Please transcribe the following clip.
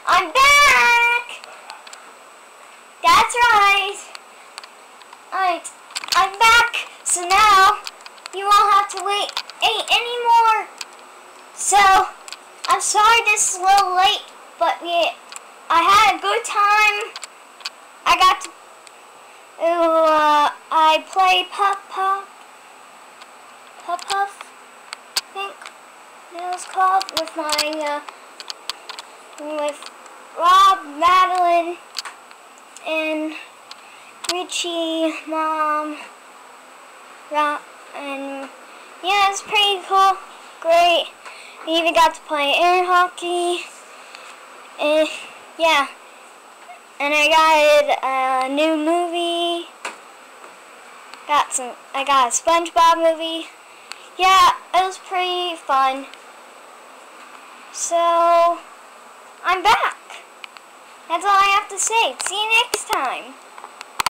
I'm back! That's right! Alright, I'm back! So now, you won't have to wait anymore! So, I'm sorry this is a little late, but yeah, I had a good time. I got to, I played Puff, I think it was called, with my, with Rob, Madeline, and Richie, Mom, Rob, and yeah, it's pretty cool, great. We even got to play air hockey, and yeah, and I got a new movie. I got a SpongeBob movie. Yeah, it was pretty fun. So, I'm back. That's all I have to say. See you next time.